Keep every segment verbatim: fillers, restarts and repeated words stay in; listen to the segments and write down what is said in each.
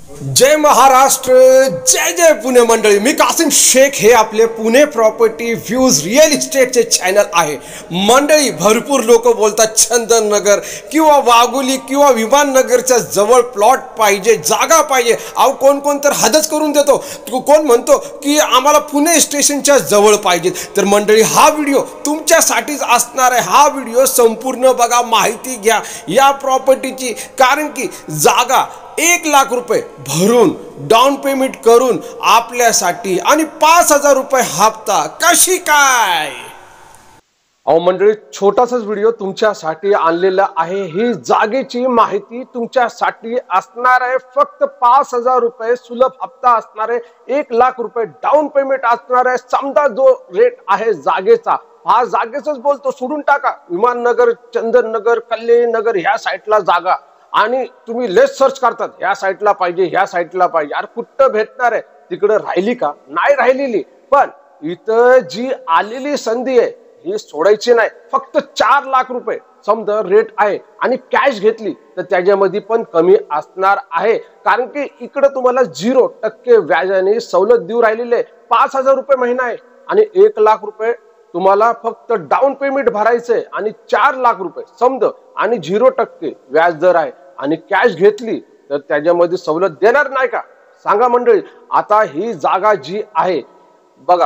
जय महाराष्ट्र, जय जय पुणे मंडळी. मी कासिम शेख, हे आपले पुणे प्रॉपर्टी व्ह्यूज रिअल इस्टेटचे चॅनल आहे. मंडळी, भरपूर लोक बोलतात चंदननगर किंवा वाघोली किंवा विमाननगरच्या जवळ प्लॉट पाहिजे, जागा पाहिजे. अहो कोण कोण तर हदच करून देतो. कोण म्हणतो की आम्हाला पुणे स्टेशनच्या जवळ पाहिजे. तर मंडळी, हा व्हिडिओ तुमच्यासाठीच असणार आहे. हा व्हिडिओ संपूर्ण बघा, माहिती घ्या या प्रॉपर्टीची. कारण की जागा एक लाख रुपये भरून डाऊन पेमेंट करून आपल्यासाठी आणि पाच हजार रुपये हप्ता, कशी काय. अहो मंडळी, छोटासाच व्हिडिओ तुमच्यासाठी आणलेला आहे. ही जागेची माहिती तुमच्यासाठी असणार आहे. फक्त पाच हजार रुपये सुलभ हप्ता असणार आहे. एक लाख रुपये डाऊन पेमेंट असणार आहे. समजा जो रेट आहे जागेचा, हा जागेचाच बोलतो, सोडून टाका विमाननगर, चंदननगर, कल्याणी नगर ह्या साईडला जागा. आणि तुम्ही लेस सर्च करतात, ह्या साईडला पाहिजे, ह्या साईडला पाहिजे. अरे कुठं भेटणार आहे? तिकडं राहिली का? नाही राहिलेली. पण इथं जी आलेली संधी आहे ही सोडायची नाही. फक्त चार लाख रुपये समजा रेट आहे आणि कॅश घेतली तर त्याच्यामध्ये पण कमी असणार आहे. कारण की इकडं तुम्हाला झिरो टक्के व्याजाने सवलत देऊ राहिलेली आहे. पाच हजार रुपये महिना आहे आणि एक लाख रुपये तुम्हाला फक्त डाऊन पेमेंट भरायचंय आणि चार लाख रुपये समजा आणि झिरो टक्के व्याज दर आहे आणि कॅश घेतली तर त्याच्यामध्ये सवलत देणार नाही का? सांगा मंडळी. आता ही जागा जी आहे बघा,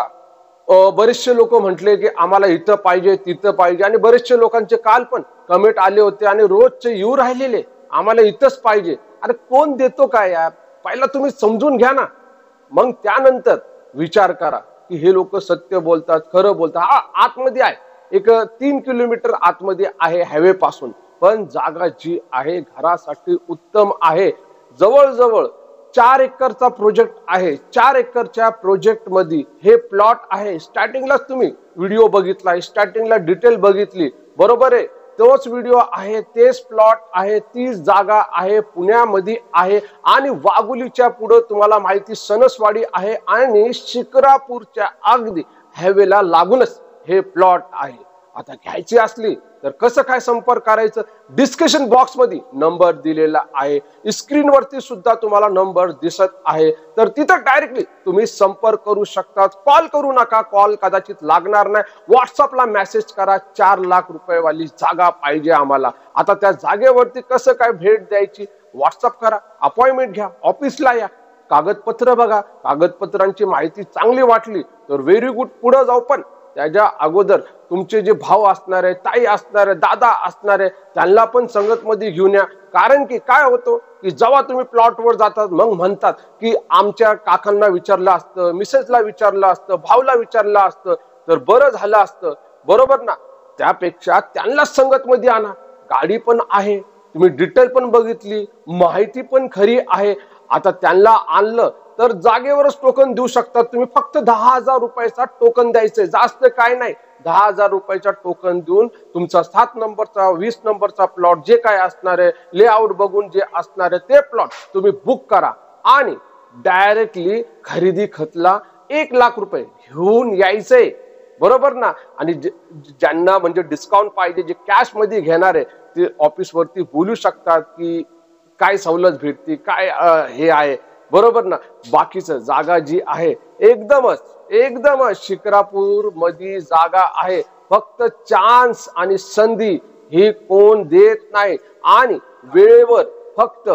बरेचसे लोक म्हटले की आम्हाला इथं पाहिजे, तिथं पाहिजे. आणि बरेचसे लोकांचे काल पण कमेंट आले होते आणि रोजचे येऊ राहिलेले आम्हाला इथंच पाहिजे. अरे कोण देतो काय यार? पहिला तुम्ही समजून घ्या ना, मग त्यानंतर विचार करा की हे लोक सत्य बोलतात, खरं बोलतात. हा आतमध्ये आहे, एक तीन किलोमीटर आतमध्ये आहे हायवे पासून. पण जागा जी आहे घरासाठी उत्तम आहे. जवळजवळ चार एकरचा प्रोजेक्ट आहे. चार एकरच्या प्रोजेक्ट मध्ये हे प्लॉट आहे. स्टार्टिंगलाच तुम्ही व्हिडिओ बघितला, स्टार्टिंगला डिटेल बघितली, बरोबर आहे. तोच व्हिडिओ आहे, तेच प्लॉट आहे, तीच जागा आहे, पुण्यामध्ये आहे. आणि वाघोलीच्या पुढे तुम्हाला माहिती सणसवाडी आहे आणि शिक्रापूरच्या अगदी हायवेला लागूनच हे प्लॉट आहे. आता घ्यायची असली तर कसं काय संपर्क करायचं? डिस्क्रिप्शन बॉक्स मध्ये नंबर दिलेला आहे, स्क्रीन वरती सुद्धा तुम्हाला नंबर दिसत आहे. तर तिथं डायरेक्टली तुम्ही संपर्क करू शकता. कॉल करू नका, कॉल कदाचित लागणार नाही. व्हॉट्सअपला मेसेज करा, चार लाख रुपये वाली जागा पाहिजे आम्हाला. आता त्या जागेवरती कसं काय भेट द्यायची? व्हॉट्सअप करा, अपॉइंटमेंट घ्या, ऑफिसला या, कागदपत्र बघा. कागदपत्रांची माहिती चांगली वाटली तर व्हेरी गुड, पुढे जाऊ. पण त्याच्या अगोदर तुमचे जे भाऊ असणार आहे, ताई असणार आहे, दादा असणार आहे, त्यांना पण संगत मध्ये घेऊन या. कारण की काय होतं की जेव्हा तुम्ही प्लॉटवर जातात मग म्हणतात की आमच्या काकांना विचारलं असतं, मिसेसला विचारलं असतं, भाऊला विचारलं असतं तर बरं झालं असतं, बरोबर ना? त्यापेक्षा त्यांना संगत मध्ये आणा. गाडी पण आहे, तुम्ही डिटेल पण बघितली, माहिती पण खरी आहे. आता त्यांना आणलं तर जागेवरच टोकन देऊ शकतात तुम्ही. फक्त दहा हजार रुपयाचा टोकन द्यायचंय, जास्त काय नाही. दहा हजार रुपयाचा टोकन देऊन तुमचा सात नंबरचा, वीस नंबरचा प्लॉट जे काय असणार आहे, लेआउट बघून जे असणार आहे ते प्लॉट तुम्ही बुक करा आणि डायरेक्टली खरेदी खतला एक लाख रुपये घेऊन यायचंय, बरोबर ना? आणि ज्यांना म्हणजे डिस्काउंट पाहिजे, जे कॅश मध्ये घेणार आहे, ते ऑफिस वरती बोलू शकतात की काय सवलत भेटते, काय हे आहे, बरोबर ना? बाकीचं जागा जी आहे एकदमच एकदमच शिक्रापूर मध्ये जागा आहे. फक्त चान्स आणि संधी ही कोण देत नाही. आणि वेळेवर फक्त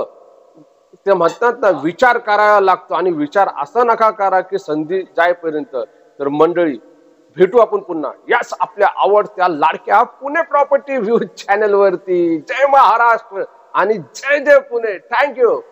ते म्हणतात ना, विचार करायला लागतो. आणि विचार असा नका करा की संधी जाईपर्यंत. तर मंडळी, भेटू आपण पुन्हा याच आपल्या आवडत्या लाडक्या पुणे प्रॉपर्टी व्ह्यू चॅनल वरती. जय महाराष्ट्र आणि जय जय पुणे. थँक्यू.